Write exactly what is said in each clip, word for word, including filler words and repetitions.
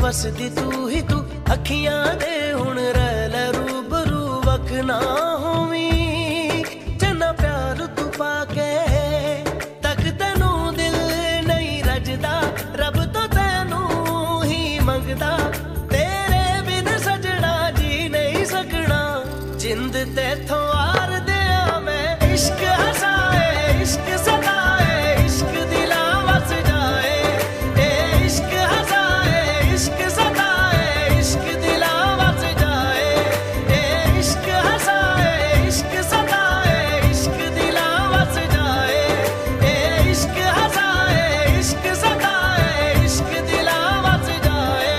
वसदी तू ही तू अखियां दे हुण रह ले रूबरू वख ना होवी जना प्यार तू पाके तक तेनू दिल नहीं रजदा रब तो तेनू ही मंगदा तेरे बिन सजना जी नहीं सकना जिंद तेथों आर दिया मैं इश्क हसाए इश्क सताए इश्क दिला वस जाए ए इश्क हसाए इश्क सताए इश्क दिला वस जाए ए इश्क हसाए इश्क सताए इश्क दिला वस जाए ए इश्क हसाए इश्क सताए इश्क दिला वस जाए।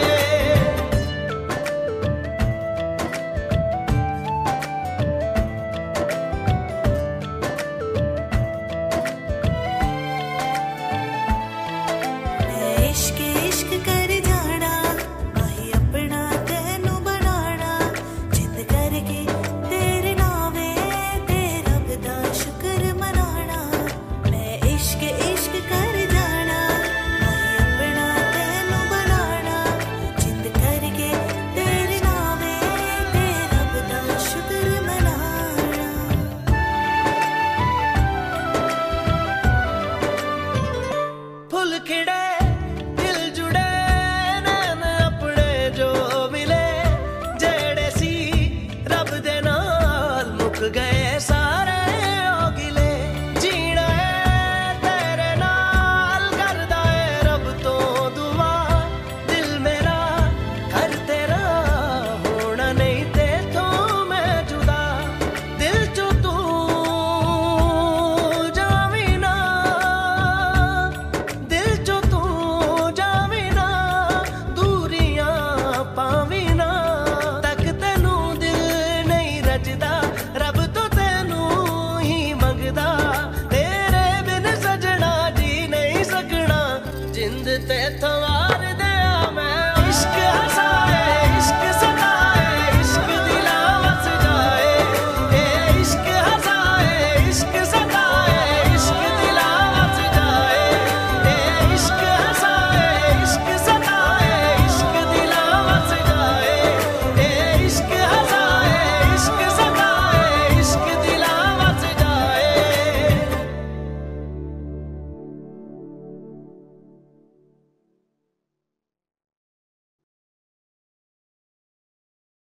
इश्क इश्क कर जाना माही अपना तेनू बनाना जिद करके तेरे नावे ते रब दा शुक्र मनाना। मैं इश्क इश्क कर जाना माही अपना तेनू बनाना जिद करके तेरे नावे ते रब दा शुक्र मनाना। फुल खिड़े दिल जुड़े नैन अपने जो मिले जेड़े सी रब दे नाल मुक गए सा